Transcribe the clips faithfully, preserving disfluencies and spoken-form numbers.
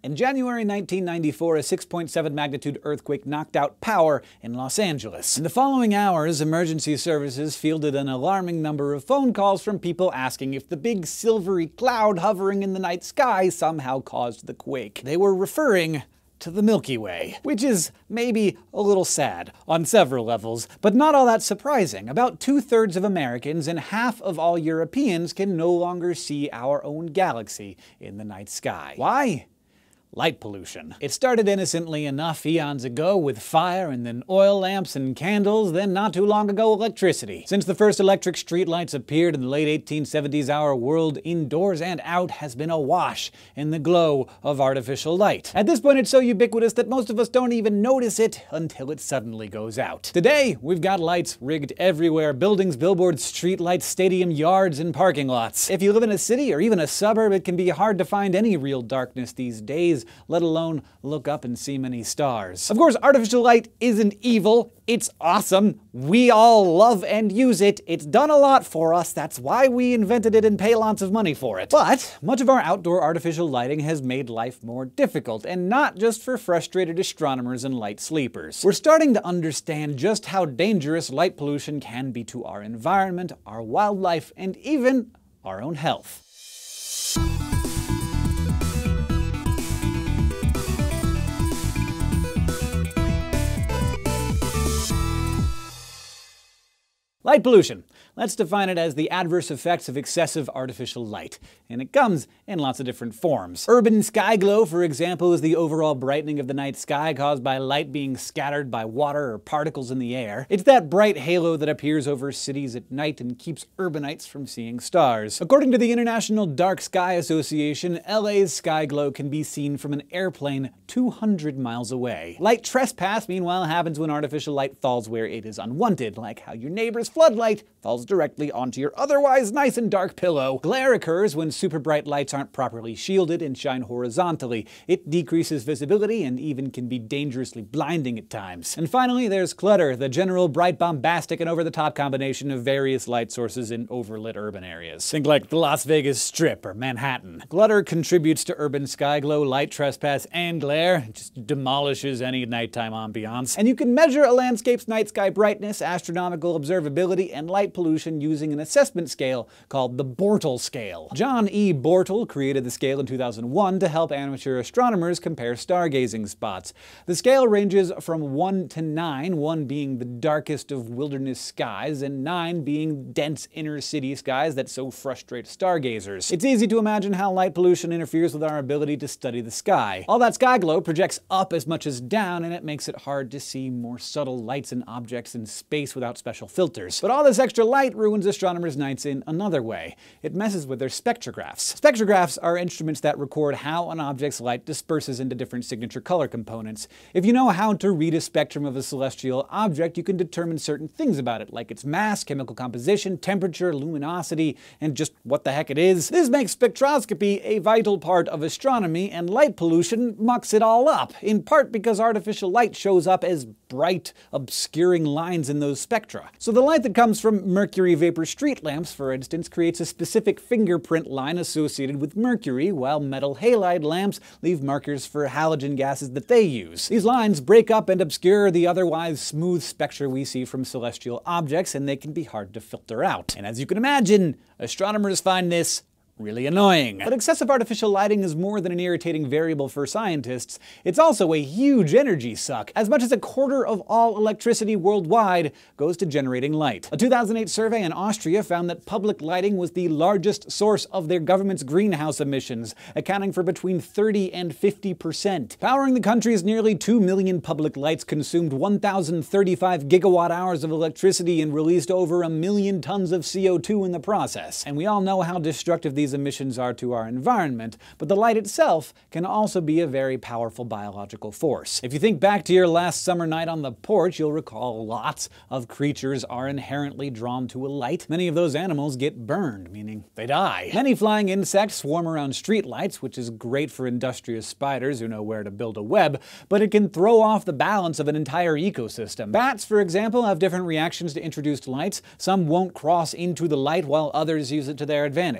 In January nineteen ninety-four, a six point seven magnitude earthquake knocked out power in Los Angeles. In the following hours, emergency services fielded an alarming number of phone calls from people asking if the big silvery cloud hovering in the night sky somehow caused the quake. They were referring to the Milky Way, which is maybe a little sad on several levels, but not all that surprising. About two-thirds of Americans and half of all Europeans can no longer see our own galaxy in the night sky. Why? Light pollution. It started innocently enough eons ago with fire and then oil lamps and candles, then not too long ago electricity. Since the first electric streetlights appeared in the late eighteen seventies, our world, indoors and out, has been awash in the glow of artificial light. At this point, it's so ubiquitous that most of us don't even notice it until it suddenly goes out. Today, we've got lights rigged everywhere: buildings, billboards, streetlights, stadium yards, and parking lots. If you live in a city or even a suburb, it can be hard to find any real darkness these days, let alone look up and see many stars. Of course, artificial light isn't evil. It's awesome. We all love and use it. It's done a lot for us. That's why we invented it and pay lots of money for it. But much of our outdoor artificial lighting has made life more difficult, and not just for frustrated astronomers and light sleepers. We're starting to understand just how dangerous light pollution can be to our environment, our wildlife, and even our own health. Light pollution. Let's define it as the adverse effects of excessive artificial light, and it comes in lots of different forms. Urban sky glow, for example, is the overall brightening of the night sky caused by light being scattered by water or particles in the air. It's that bright halo that appears over cities at night and keeps urbanites from seeing stars. According to the International Dark Sky Association, L A's sky glow can be seen from an airplane two hundred miles away. Light trespass, meanwhile, happens when artificial light falls where it is unwanted, like how your neighbor's floodlight falls directly onto your otherwise nice and dark pillow. Glare occurs when super bright lights aren't properly shielded and shine horizontally. It decreases visibility and even can be dangerously blinding at times. And finally, there's clutter, the general bright, bombastic, and over-the-top combination of various light sources in overlit urban areas. Think like the Las Vegas Strip or Manhattan. Clutter contributes to urban sky glow, light trespass, and glare. It just demolishes any nighttime ambiance. And you can measure a landscape's night sky brightness, astronomical observability, and light pollution using an assessment scale called the Bortle scale. John E. Bortle created the scale in two thousand one to help amateur astronomers compare stargazing spots. The scale ranges from one to nine, one being the darkest of wilderness skies, and nine being dense inner city skies that so frustrate stargazers. It's easy to imagine how light pollution interferes with our ability to study the sky. All that sky glow projects up as much as down, and it makes it hard to see more subtle lights and objects in space without special filters. But all this extra light ruins astronomers' nights in another way. It messes with their spectrographs. Spectrographs are instruments that record how an object's light disperses into different signature color components. If you know how to read a spectrum of a celestial object, you can determine certain things about it, like its mass, chemical composition, temperature, luminosity, and just what the heck it is. This makes spectroscopy a vital part of astronomy, and light pollution mucks it all up, in part because artificial light shows up as bright, obscuring lines in those spectra. So the light that comes from mercury vapor street lamps, for instance, creates a specific fingerprint line associated with mercury, while metal halide lamps leave markers for halogen gases that they use. These lines break up and obscure the otherwise smooth spectra we see from celestial objects, and they can be hard to filter out. And as you can imagine, astronomers find this really annoying. But excessive artificial lighting is more than an irritating variable for scientists. It's also a huge energy suck. As much as a quarter of all electricity worldwide goes to generating light. A two thousand eight survey in Austria found that public lighting was the largest source of their government's greenhouse emissions, accounting for between thirty and fifty percent. Powering the country's nearly two million public lights consumed one thousand thirty-five gigawatt hours of electricity and released over a million tons of C O two in the process. And we all know how destructive these emissions are to our environment, but the light itself can also be a very powerful biological force. If you think back to your last summer night on the porch, you'll recall lots of creatures are inherently drawn to a light. Many of those animals get burned, meaning they die. Many flying insects swarm around streetlights, which is great for industrious spiders who know where to build a web, but it can throw off the balance of an entire ecosystem. Bats, for example, have different reactions to introduced lights. Some won't cross into the light while others use it to their advantage. When some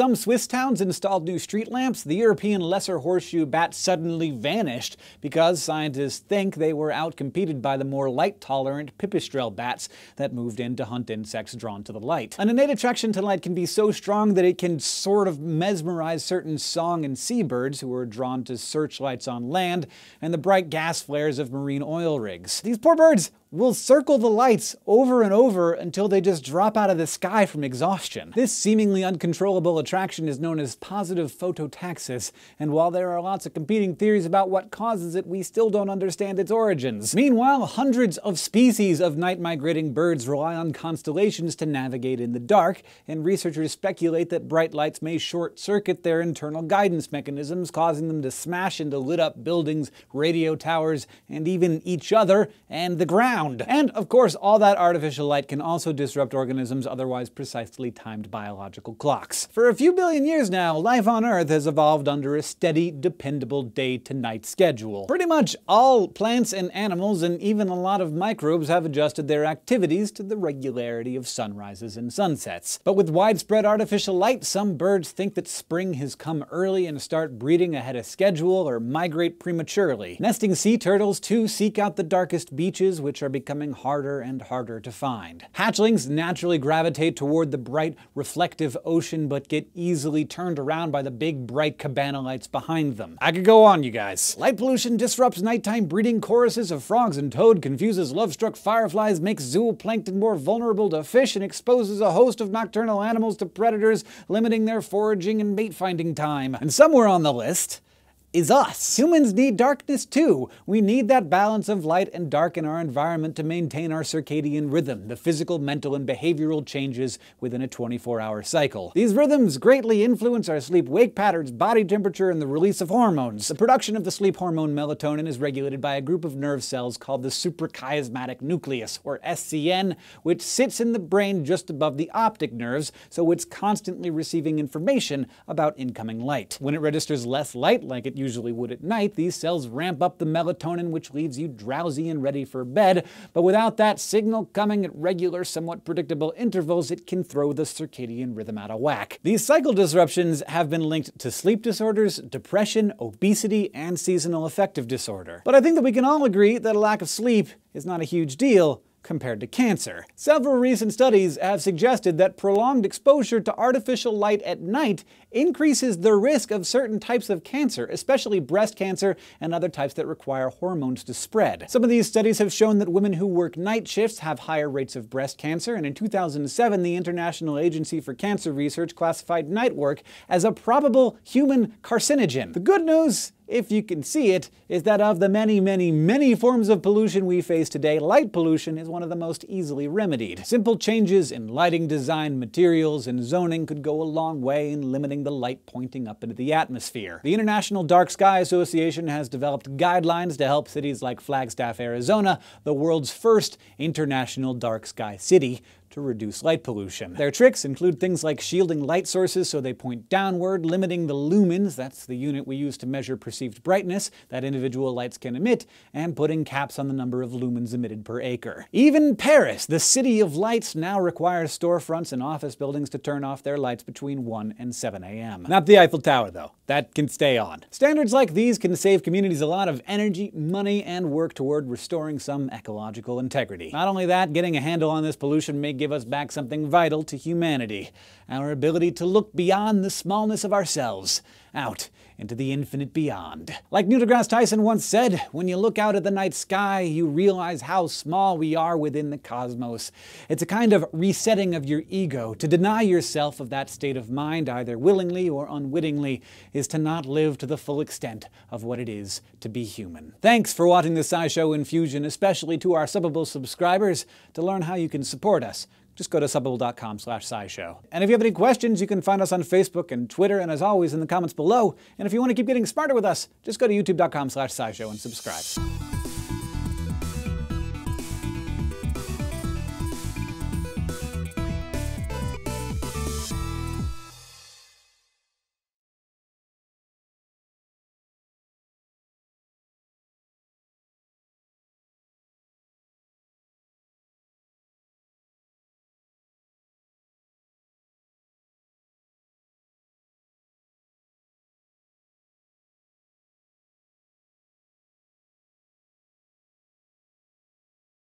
some Swiss towns installed new street lamps, the European lesser horseshoe bat suddenly vanished because scientists think they were outcompeted by the more light-tolerant pipistrelle bats that moved in to hunt insects drawn to the light. An innate attraction to light can be so strong that it can sort of mesmerize certain song and seabirds who are drawn to searchlights on land and the bright gas flares of marine oil rigs. These poor birds will circle the lights over and over until they just drop out of the sky from exhaustion. This seemingly uncontrollable attraction is known as positive phototaxis, and while there are lots of competing theories about what causes it, we still don't understand its origins. Meanwhile, hundreds of species of night-migrating birds rely on constellations to navigate in the dark, and researchers speculate that bright lights may short-circuit their internal guidance mechanisms, causing them to smash into lit-up buildings, radio towers, and even each other and the ground. And, of course, all that artificial light can also disrupt organisms' otherwise precisely timed biological clocks. For a few billion years now, life on Earth has evolved under a steady, dependable day-to-night schedule. Pretty much all plants and animals, and even a lot of microbes, have adjusted their activities to the regularity of sunrises and sunsets. But with widespread artificial light, some birds think that spring has come early and start breeding ahead of schedule or migrate prematurely. Nesting sea turtles, too, seek out the darkest beaches, which are becoming harder and harder to find. Hatchlings naturally gravitate toward the bright, reflective ocean, but get easily turned around by the big, bright cabana lights behind them. I could go on, you guys. Light pollution disrupts nighttime breeding choruses of frogs and toad, confuses love-struck fireflies, makes zooplankton more vulnerable to fish, and exposes a host of nocturnal animals to predators, limiting their foraging and mate-finding time. And somewhere on the list is us. Humans need darkness too. We need that balance of light and dark in our environment to maintain our circadian rhythm, the physical, mental, and behavioral changes within a twenty-four hour cycle. These rhythms greatly influence our sleep-wake patterns, body temperature, and the release of hormones. The production of the sleep hormone melatonin is regulated by a group of nerve cells called the suprachiasmatic nucleus, or S C N, which sits in the brain just above the optic nerves, so it's constantly receiving information about incoming light. When it registers less light, like it usually would at night, these cells ramp up the melatonin, which leaves you drowsy and ready for bed. But without that signal coming at regular, somewhat predictable intervals, it can throw the circadian rhythm out of whack. These cycle disruptions have been linked to sleep disorders, depression, obesity, and seasonal affective disorder. But I think that we can all agree that a lack of sleep is not a huge deal compared to cancer. Several recent studies have suggested that prolonged exposure to artificial light at night increases the risk of certain types of cancer, especially breast cancer and other types that require hormones to spread. Some of these studies have shown that women who work night shifts have higher rates of breast cancer, and in two thousand seven, the International Agency for Cancer Research classified night work as a probable human carcinogen. The good news, if you can see it, is that of the many, many, many forms of pollution we face today, light pollution is one of the most easily remedied. Simple changes in lighting design, materials, and zoning could go a long way in limiting the light pointing up into the atmosphere. The International Dark Sky Association has developed guidelines to help cities like Flagstaff, Arizona, the world's first international dark sky city, to reduce light pollution. Their tricks include things like shielding light sources so they point downward, limiting the lumens, that's the unit we use to measure perceived brightness that individual lights can emit, and putting caps on the number of lumens emitted per acre. Even Paris, the city of lights, now requires storefronts and office buildings to turn off their lights between one and seven A M Not the Eiffel Tower, though. That can stay on. Standards like these can save communities a lot of energy, money, and work toward restoring some ecological integrity. Not only that, getting a handle on this pollution may give us back something vital to humanity, our ability to look beyond the smallness of ourselves, out into the infinite beyond. Like Neil deGrasse Tyson once said, when you look out at the night sky, you realize how small we are within the cosmos. It's a kind of resetting of your ego. To deny yourself of that state of mind, either willingly or unwittingly, is to not live to the full extent of what it is to be human. Thanks for watching the SciShow Infusion, especially to our Subbable subscribers. To learn how you can support us, just go to subbable dot com slash scishow. And if you have any questions, you can find us on Facebook and Twitter, and as always, in the comments below. And if you want to keep getting smarter with us, just go to youtube dot com slash scishow and subscribe.